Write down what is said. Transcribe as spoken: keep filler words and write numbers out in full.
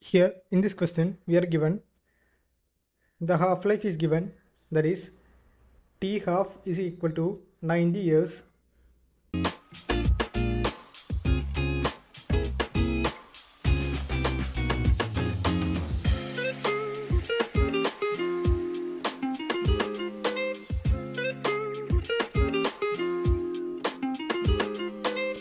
Here in this question we are given the half-life is given, that is T half is equal to ninety years.